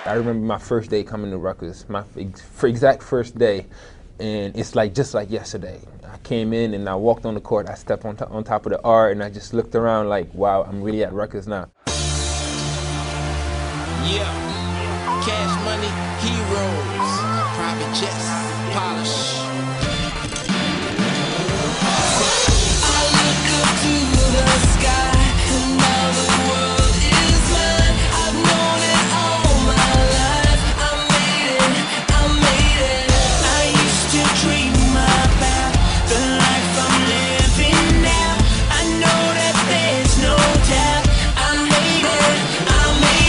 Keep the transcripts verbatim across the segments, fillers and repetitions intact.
I remember my first day coming to Rutgers, my exact first day, and it's like just like yesterday. I came in and I walked on the court, I stepped on, on top of the R, and I just looked around like, wow, I'm really at Rutgers now. Yeah, cash money, heroes, private jets, polish. I look up to the sky, and now the world is mine. I've known it all my life. I made it, I made it. I used to dream about the life I'm living now. I know that there's no doubt. I made it, I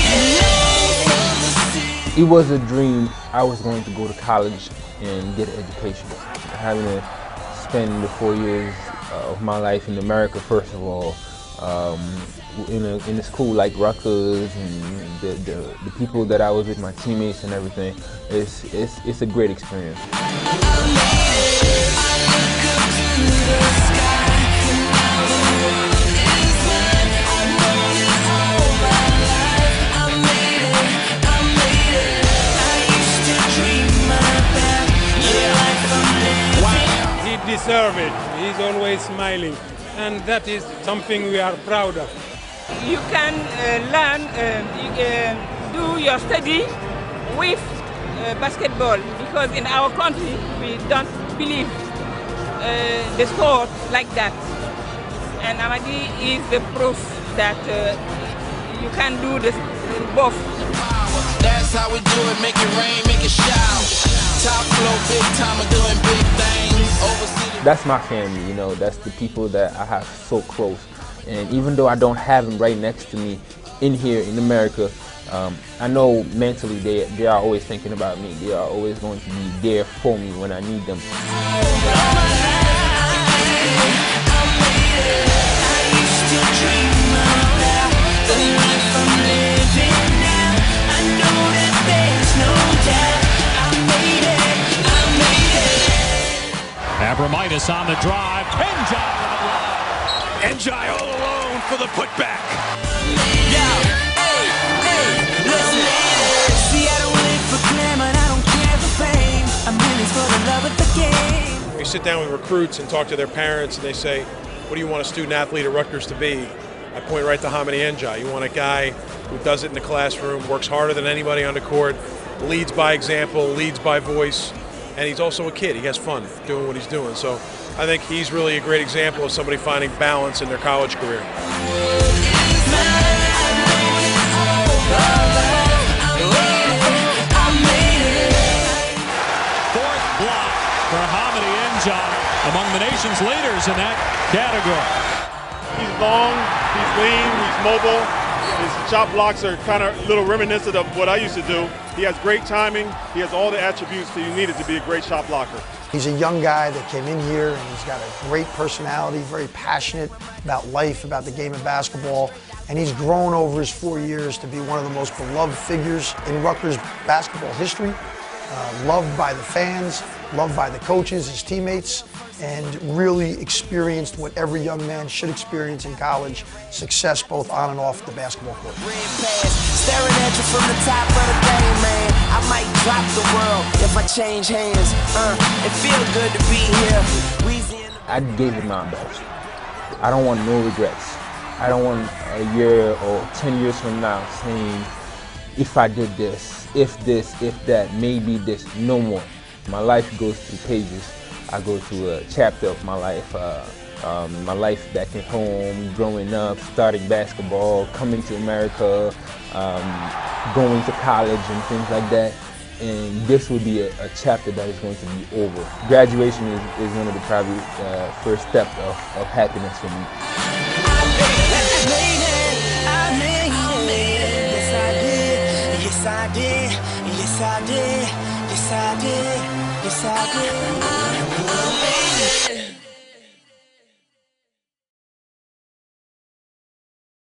made it. It was a dream. I was going to go to college and get an education. Having to spend the four years uh, of my life in America, first of all, um, in, a, in a school like Rutgers, and the, the, the people that I was with, my teammates and everything, it's, it's, it's a great experience. Deserve it. He's always smiling, and that is something we are proud of. You can uh, learn, uh, you, uh, do your study with uh, basketball, because in our country we don't believe uh, the sport like that. And Amadi is the proof that uh, you can do this both. That's how we do it. Make it rain, make it shout. Top flow, big time, and doing big things. That's my family, you know, that's the people that I have so close. And even though I don't have them right next to me in here in America, um, I know mentally they, they are always thinking about me. They are always going to be there for me when I need them. Abromaitis on the drive. Njai on the block. Njai all alone for the putback. Yeah, hey, hey, listen. See, I don't live for glamour, I don't care for fame. I'm in this for the love of the game. We sit down with recruits and talk to their parents, and they say, what do you want a student athlete at Rutgers to be? I point right to Hamady Njai. You want a guy who does it in the classroom, works harder than anybody on the court, leads by example, leads by voice. And he's also a kid. He has fun doing what he's doing. So I think he's really a great example of somebody finding balance in their college career. Fourth block for Hamady Njai, among the nation's leaders in that category. He's long, he's lean, he's mobile. His shot blocks are kind of a little reminiscent of what I used to do. He has great timing. He has all the attributes that you needed to be a great shot blocker. He's a young guy that came in here, and he's got a great personality, very passionate about life, about the game of basketball. And he's grown over his four years to be one of the most beloved figures in Rutgers basketball history. Uh, loved by the fans, loved by the coaches, his teammates, and really experienced what every young man should experience in college, success both on and off the basketball court. Red pass, staring at you from the top of the game, man. I might drop the world if I change hands. Uh, it feels good to be here. I gave it my best. I don't want no regrets. I don't want a year or ten years from now saying, if I did this, if this, if that, maybe this, no more. My life goes through pages. I go through a chapter of my life, uh, um, my life back at home, growing up, starting basketball, coming to America, um, going to college and things like that. And this will be a, a chapter that is going to be over. Graduation is, is one of the probably uh, first steps of, of happiness for me. Yes, I did. Yes, I did. Yes, I did. Yes, I did.